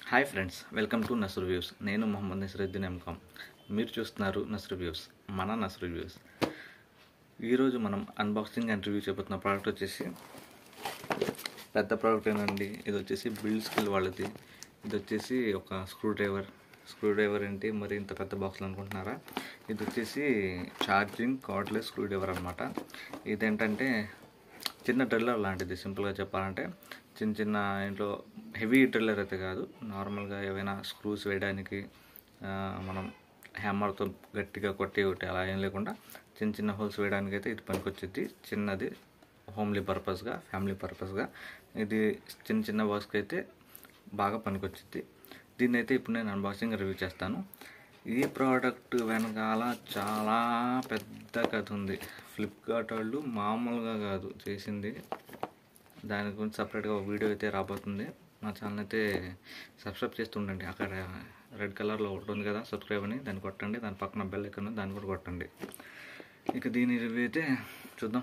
Hi friends, welcome to Nas reviews. నేను Mohammed Nasaruddin MCom. మీరు చూస్తున్నారు నస్ రివ్యూస్, మన నస్ రివ్యూస్. ఈరోజు మనం అన్బాక్సింగ్ అండ్ రివ్యూ చేయబోతున్న ప్రోడక్ట్ వచ్చేసి పెద్ద ప్రోడక్ట్ ఏనండి. ఇది వచ్చేసి బిల్డ్ స్కిల్ వాళ్ళది. ఇది వచ్చేసి ఒక స్క్రూ డ్రైవర్ ఏంటి మరి ఇంత పెద్ద బాక్స్లో అనుకుంటున్నారా? ఇది వచ్చేసి ఛార్జింగ్ కార్డ్లెస్ స్క్రూ డ్రైవర్ అనమాట. ఇదేంటంటే చిన్న డ్రిల్లర్ లాంటిది. సింపుల్గా చెప్పాలంటే చిన్న ఇంట్లో హెవీ డ్రిల్లర్ అయితే కాదు, నార్మల్గా ఏవైనా స్క్రూస్ వేయడానికి మనం హ్యామర్తో గట్టిగా కొట్టి అలా ఏం లేకుండా చిన్న హోల్స్ వేయడానికి అయితే ఇది పనికొచ్చింది. చిన్నది హోమ్లీ పర్పస్గా, ఫ్యామిలీ పర్పస్గా ఇది చిన్న వర్క్స్కి అయితే బాగా పనికొచ్చింది. దీన్ని అయితే ఇప్పుడు నేను అన్బాక్సింగ్ రివ్యూ చేస్తాను. ఈ ప్రోడక్ట్ వెనకాల చాలా పెద్ద కథ ఉంది. ఫ్లిప్కార్ట్ వాళ్ళు మామూలుగా కాదు చేసింది. దాని గురించి సపరేట్గా ఒక వీడియో అయితే రాబోతుంది. మా ఛానల్ అయితే సబ్స్క్రైబ్ చేస్తుండండి. అక్కడ రెడ్ కలర్లో ఉంటుంది కదా సబ్స్క్రైబ్ అని, దాన్ని కొట్టండి. దాని పక్కన బెల్ ఐకాన్ దాన్ని కూడా కొట్టండి. ఇక దీని రివ్యూ అయితే చూద్దాం.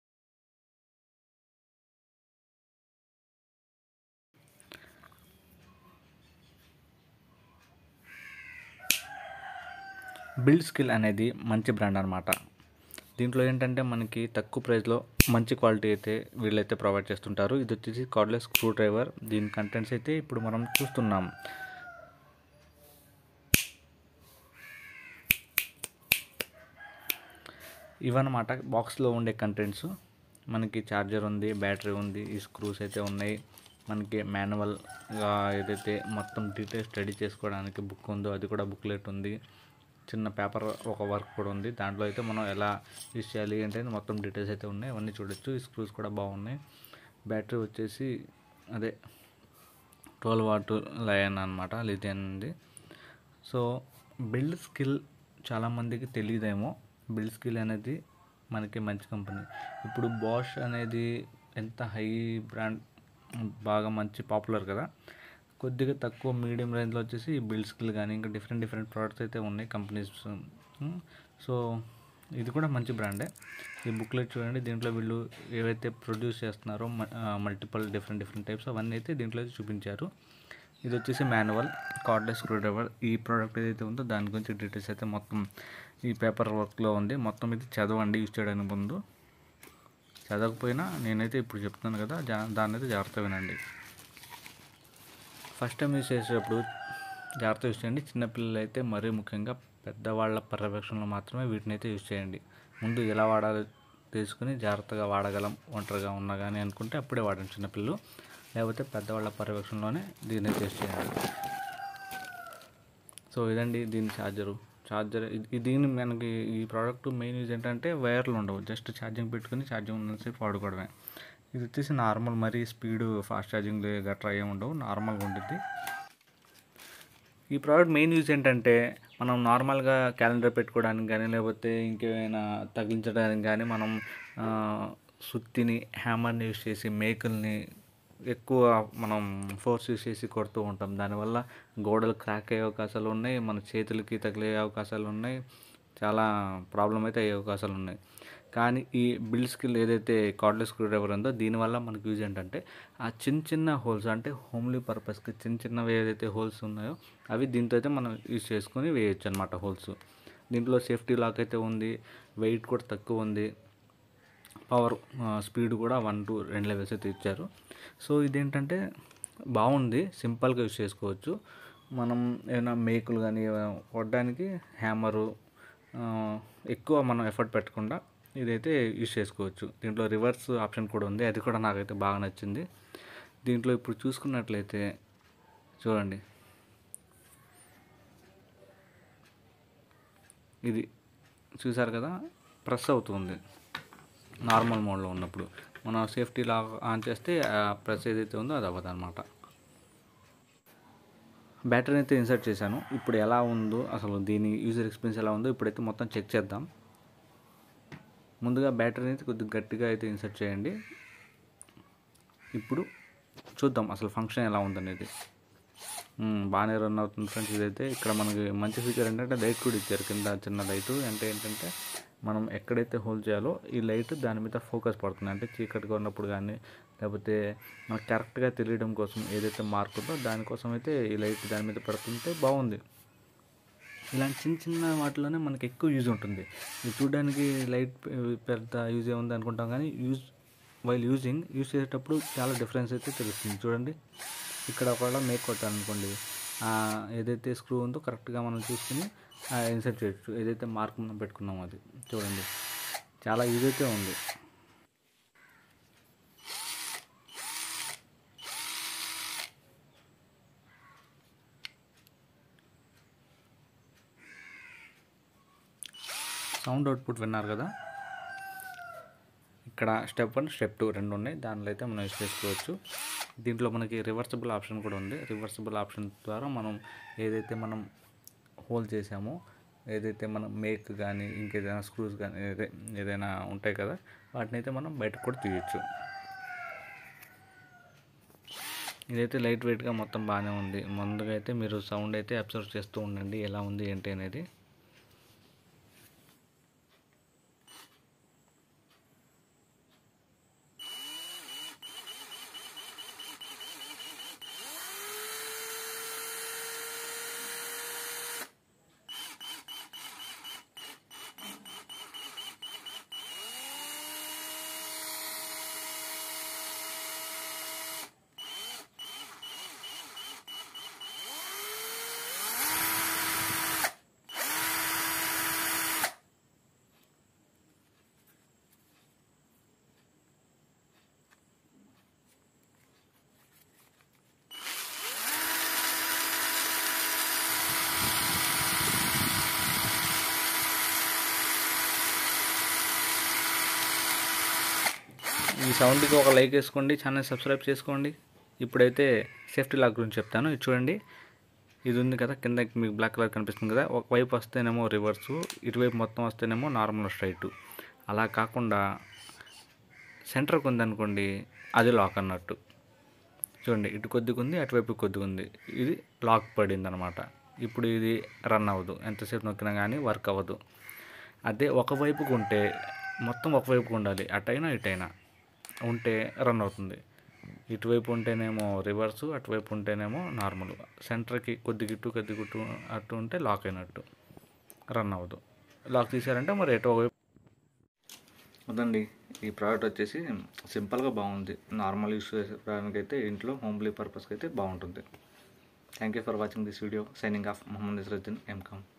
బిల్డ్స్కిల్ అనేది మంచి బ్రాండ్ అనమాట. దీంట్లో ఏంటంటే మనకి తక్కువ ప్రైస్లో మంచి క్వాలిటీ అయితే వీళ్ళైతే ప్రొవైడ్ చేస్తుంటారు. ఇది వచ్చేసి కార్డ్లెస్ స్క్రూ డ్రైవర్. దీని కంటెంట్స్ అయితే ఇప్పుడు మనం చూస్తున్నాం. ఇవన్నమాట బాక్స్లో ఉండే కంటెంట్స్. మనకి ఛార్జర్ ఉంది, బ్యాటరీ ఉంది, ఈ స్క్రూస్ అయితే ఉన్నాయి. మనకి మాన్యువల్గా ఏదైతే మొత్తం డీటెయిల్స్ స్టడీ చేసుకోవడానికి బుక్ ఉందో అది కూడా బుక్లెట్ ఉంది. చిన్న పేపర్ ఒక వర్క్ కూడా ఉంది. దాంట్లో అయితే మనం ఎలా యూజ్ చేయాలి ఏంటంటే మొత్తం డీటెయిల్స్ అయితే ఉన్నాయి. అవన్నీ చూడొచ్చు. ఈ స్క్రూస్ కూడా బాగున్నాయి. బ్యాటరీ వచ్చేసి అదే 12 వాట్ లయన్ అనమాట, లిథియం ఉంది. సో బిల్డ్ స్కిల్ చాలామందికి తెలియదేమో. బిల్డ్ స్కిల్ అనేది మనకి మంచి కంపెనీ. ఇప్పుడు బాష్ అనేది ఎంత హై బ్రాండ్, బాగా మంచి పాపులర్ కదా. కొద్దిగా తక్కువ మీడియం రేంజ్లో వచ్చేసి బిల్డ్ స్కిల్ కానీ ఇంకా డిఫరెంట్ ప్రోడక్ట్స్ అయితే ఉన్నాయి కంపెనీస్. సో ఇది కూడా మంచి బ్రాండే. ఈ బుక్లెట్ చూడండి. దీంట్లో వీళ్ళు ఏవైతే ప్రొడ్యూస్ చేస్తున్నారో మల్టిపుల్ డిఫరెంట్ టైప్స్ అవన్నీ అయితే దీంట్లో అయితే చూపించారు. ఇది వచ్చేసి మాన్యువల్ కార్డ్లెస్ స్క్రూ డ్రైవర్. ఈ ప్రోడక్ట్ ఏదైతే ఉందో దాని గురించి డీటెయిల్స్ అయితే మొత్తం ఈ పేపర్ వర్క్లో ఉంది. మొత్తం ఇది చదవండి యూజ్ చేయడానికి ముందు. చదవకపోయినా నేనైతే ఇప్పుడు చెప్తున్నాను కదా, దాన్ని అయితే జాగ్రత్తగా వినండి. ఫస్ట్ టైం యూజ్ చేసేటప్పుడు జాగ్రత్త యూజ్ చేయండి. చిన్నపిల్లలు అయితే మరీ ముఖ్యంగా పెద్దవాళ్ళ పర్యవేక్షణలో మాత్రమే వీటిని అయితే యూజ్ చేయండి. ముందు ఎలా వాడాలో తెలుసుకుని జాగ్రత్తగా వాడగలం, ఒంటరిగా ఉన్నా కానీ అనుకుంటే అప్పుడే వాడండి చిన్నపిల్లలు. లేకపోతే పెద్దవాళ్ళ పర్యవేక్షణలోనే దీన్ని అయితే యూజ్ చేయాలి. సో ఇదండి దీని ఛార్జర్. దీన్ని మనకి ఈ ప్రోడక్ట్ మెయిన్ యూజ్ ఏంటంటే వైర్లు ఉండవు, జస్ట్ ఛార్జింగ్ పెట్టుకుని ఛార్జింగ్ ఉన్నసేపు వాడుకోవడమే. ఇది వచ్చేసి నార్మల్, మరీ స్పీడ్ ఫాస్ట్ ఛార్జింగ్ గట్రా ఏమి ఉండవు, నార్మల్గా ఉంటుంది. ఈ ప్రోడక్ట్ మెయిన్ యూజ్ ఏంటంటే మనం నార్మల్గా క్యాలెండర్ పెట్టుకోవడానికి కానీ లేకపోతే ఇంకేమైనా తగిలించడానికి కానీ మనం సుత్తిని, హ్యామర్ని యూజ్ చేసి మేకుల్ని ఎక్కువ మనం ఫోర్స్ యూజ్ చేసి కొడుతూ ఉంటాం. దానివల్ల గోడలు క్రాక్ అయ్యే అవకాశాలు ఉన్నాయి, మన చేతులకి తగిలే అవకాశాలు ఉన్నాయి, చాలా ప్రాబ్లం అయితే అయ్యే అవకాశాలు ఉన్నాయి. కానీ ఈ బిల్డ్ స్కిల్ ఏదైతే కార్డ్లెస్ స్క్రూ డ్రైవర్ ఉందో దీనివల్ల మనకు యూజ్ ఏంటంటే ఆ చిన్న హోల్స్, అంటే హోమ్లీ పర్పస్కి చిన్నవి ఏదైతే హోల్స్ ఉన్నాయో అవి దీంతో అయితే మనం యూజ్ చేసుకొని వేయచ్చు అనమాట హోల్స్. దీంట్లో సేఫ్టీ లాక్ అయితే ఉంది, వెయిట్ కూడా తక్కువ ఉంది, పవర్ స్పీడ్ కూడా 1 to 2 లెవెల్స్ అయితే ఇచ్చారు. సో ఇదేంటంటే బాగుంది, సింపుల్గా యూజ్ చేసుకోవచ్చు. మనం ఏమైనా మేకులు కానీ కొట్టడానికి హ్యామరు ఎక్కువ మనం ఎఫర్ట్ పెట్టకుండా ఇదైతే యూజ్ చేసుకోవచ్చు. దీంట్లో రివర్స్ ఆప్షన్ కూడా ఉంది, అది కూడా నాకైతే బాగా నచ్చింది. దీంట్లో ఇప్పుడు చూసుకున్నట్లయితే చూడండి, ఇది చూసారు కదా, ప్రెస్ అవుతుంది నార్మల్ మోడ్లో ఉన్నప్పుడు. మనం సేఫ్టీ లాక్ ఆన్ చేస్తే ప్రెస్ ఏదైతే ఉందో అది అవ్వదు అనమాట. బ్యాటరీ అయితే ఇన్సర్ట్ చేశాను. ఇప్పుడు ఎలా ఉందో అసలు దీని యూజర్ ఎక్స్పీరియన్స్ ఎలా ఉందో ఇప్పుడైతే మొత్తం చెక్ చేద్దాం. ముందుగా బ్యాటరీని అయితే కొద్దిగా గట్టిగా అయితే ఇన్సర్ట్ చేయండి. ఇప్పుడు చూద్దాం అసలు ఫంక్షన్ ఎలా ఉందనేది. బాగానే రన్ అవుతుంది ఫ్రెండ్స్. ఇదైతే ఇక్కడ మనకి మంచి ఫీచర్ ఏంటంటే లైట్ కూడా ఇచ్చారు కింద, చిన్న లైటు. అంటే ఏంటంటే మనం ఎక్కడైతే హోల్డ్ చేయాలో ఈ లైట్ దాని మీద ఫోకస్ పడుతుంది. అంటే చీకటిగా ఉన్నప్పుడు కానీ లేకపోతే మనకు కరెక్ట్గా తెలియడం కోసం ఏదైతే మార్క్ ఉందో దానికోసం అయితే ఈ లైట్ దాని మీద పడుతుంటే బాగుంది. ఇలాంటి చిన్న చిన్న వాటిలోనే మనకి ఎక్కువ యూజ్ ఉంటుంది. ఇది చూడడానికి లైట్ పెద్ద యూజ్ ఏముంది అనుకుంటాం, కానీ యూజ్ చేసేటప్పుడు చాలా డిఫరెన్స్ అయితే తెలుస్తుంది. చూడండి, ఇక్కడ ఒకవేళ మేక్ కొట్టాలనుకోండి, ఏదైతే స్క్రూ ఉందో కరెక్ట్గా మనం చూసుకుని ఇన్సర్ట్ చేయొచ్చు. ఏదైతే మార్క్ మనం పెట్టుకున్నామో అది చూడండి, చాలా యూజ్ అయితే ఉంది. సౌండ్ అవుట్పుట్ విన్నారు కదా, ఇక్కడ స్టెప్ 1 స్టెప్ 2 రెండు ఉన్నాయి. దానిలో అయితే మనం యూస్ చేసుకోవచ్చు. దీంట్లో మనకి రివర్సిబుల్ ఆప్షన్ కూడా ఉంది. రివర్సిబుల్ ఆప్షన్ ద్వారా మనం ఏదైతే మనం హోల్ చేసామో, ఏదైతే మనం మేక్ కానీ ఇంకేదైనా స్క్రూస్ కానీ ఏదైనా ఉంటాయి కదా, వాటిని అయితే మనం బయటకు కూడా తీయచ్చు. ఇదైతే లైట్ వెయిట్గా మొత్తం బాగానే ఉంది. ముందుగా అయితే మీరు సౌండ్ అయితే అబ్జర్వ్ చేస్తూ ఉండండి ఎలా ఉంది ఏంటి అనేది. ఈ సౌండ్కి ఒక లైక్ వేసుకోండి, ఛానల్ సబ్స్క్రైబ్ చేసుకోండి. ఇప్పుడైతే సేఫ్టీ లాక్ గురించి చెప్తాను. ఇది చూడండి, ఇది ఉంది కదా కింద మీకు బ్లాక్ కలర్ కనిపిస్తుంది కదా, ఒకవైపు వస్తేనేమో రివర్సు, ఇటువైపు మొత్తం వస్తేనేమో నార్మల్ స్ట్రైట్. అలా కాకుండా సెంటర్కి ఉందనుకోండి, అది లాక్ అన్నట్టు. చూడండి, ఇటు కొద్దిగా ఉంది, అటువైపు కొద్దిగా ఉంది, ఇది లాక్ పడింది అనమాట. ఇప్పుడు ఇది రన్ అవ్వదు, ఎంతసేపు నొక్కినా కానీ వర్క్ అవ్వదు. అదే ఒకవైపుకు ఉంటే మొత్తం ఒకవైపుకు ఉండాలి, అటైనా ఇటైనా ఉంటే రన్ అవుతుంది. ఇటువైపు ఉంటేనేమో రివర్సు, అటువైపు ఉంటేనేమో నార్మల్. సెంటర్కి కొద్దిగా ఇటు కొద్దిగా ఇటు అటు ఉంటే లాక్ అయినట్టు, రన్ అవ్వదు. లాక్ తీసారంటే మరి ఎటో వైపు వద్దండి. ఈ ప్రోడక్ట్ వచ్చేసి సింపుల్గా బాగుంది. నార్మల్ యూస్ చేసుకోవడానికి అయితే ఇంట్లో హోమ్లీ పర్పస్కి అయితే బాగుంటుంది. Thank you for watching this video. Signing off Mohammed Nasaruddin MCom.